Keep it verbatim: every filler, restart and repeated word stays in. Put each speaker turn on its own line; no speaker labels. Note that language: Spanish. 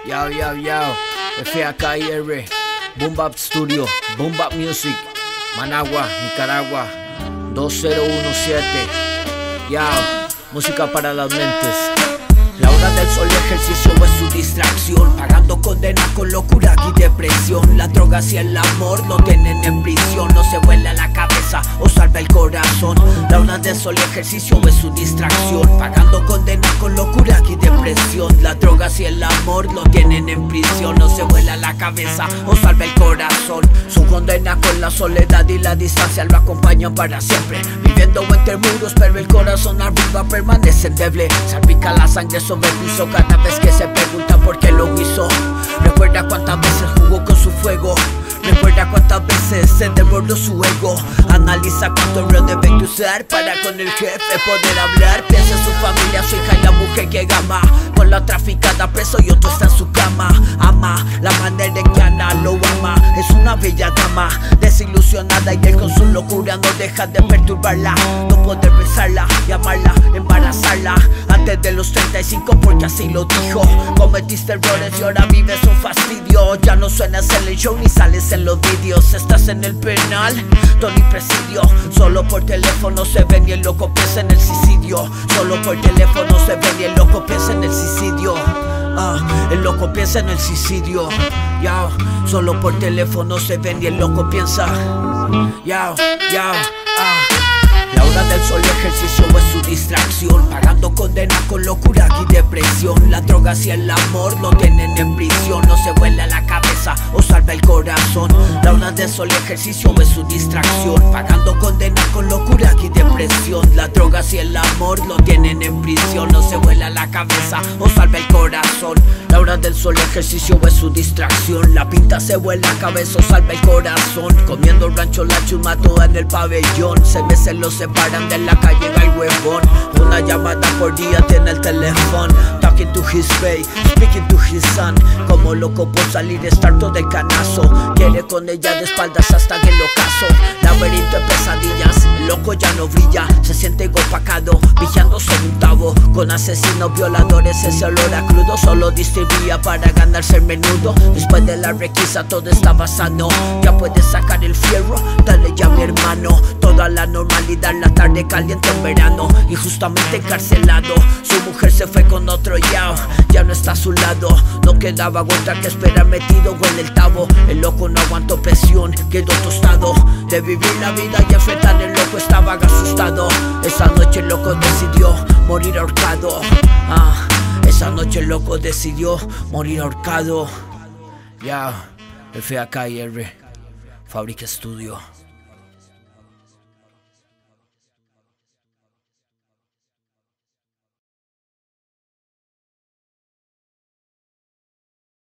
Yao, yao, yao, F A K I R, Boom Bap Studio, Boom Bap Music, Managua, Nicaragua, dos cero uno siete. Yao, música para las mentes. La hora del sol, ejercicio es su distracción, pagando condena con locura y depresión. La droga y el amor lo tienen en prisión, no se vuela la cabeza o salva el corazón. La hora del sol, ejercicio es su distracción, pagando condena con locura y depresión. La droga y el amor lo tienen en prisión, no se vuela la cabeza o salva el corazón. Su condena con la soledad y la distancia lo acompañan para siempre, viviendo entre muros, pero el corazón arriba permanece endeble. Salpica la sangre sobre el piso cada vez que se pregunta por qué lo hizo. Recuerda cuántas veces jugó con su fuego, recuerda cuántas veces se desbordó su ego. Analiza cuánto oro debe usar para con el jefe poder hablar. Piensa en su familia, su hija y la mujer que ama. Con la traficada preso y otro está en su cama. Ama la manera en que Ana lo ama. Es una bella dama, desilusionada, y él con su locura no deja de perturbarla. No poder besarla y amarla, embarazarla antes de los treinta y cinco porque así lo dijo. Cometiste errores y ahora vives un fastidio. Ya no suenas en el show ni sales en los vídeos. Estás en el penal, Tony Presidio. Solo por teléfono se ven y el loco piensa en el suicidio. Solo por teléfono se ven y el loco piensa en el suicidio. Ah, el loco piensa en el suicidio. Yao, solo por teléfono se ven y el loco piensa. Yao, yao, ah. La hora del sol, ejercicio es su distracción, pagando condena con locura y depresión. La droga y el amor lo tienen en prisión, no se vuela la cabeza o salva el corazón. La hora del sol, ejercicio es su distracción, pagando condena con locura y depresión. La droga y el amor lo tienen en prisión, no se vuela la cabeza o salva el corazón. La hora del sol, ejercicio es su distracción, la pinta se vuela la cabeza o salva el corazón. Comiendo rancho la chuma toda en el pabellón, se mecen los separan de la calle el huevón. Una llamada por día tiene el teléfono, talking to his face, speaking to his son. Como loco por salir, estar todo el canazo. Quiere con ella de espaldas hasta que lo caso. Laberinto de pesadillas, el loco ya no brilla. Se siente opacado, vigiando sobre un tabo. Con asesinos, violadores, ese olor a crudo solo distribuía para ganarse el menudo. Después de la requisa todo estaba sano. Ya puedes sacar el fierro, dale ya a mi hermano. Toda la normalidad, la tarde caliente en verano, y justamente encarcelado. Su mujer se fue con otro yao, ya no está a su lado. No quedaba otra que esperar metido en el tabo. El loco no aguantó presión, quedó tostado. De vivir la vida y enfrentar el loco estaba asustado. Esa noche el loco decidió morir ahorcado. Ah, esa noche el loco decidió morir ahorcado. Ya, F A K I R, Fábrica Studio.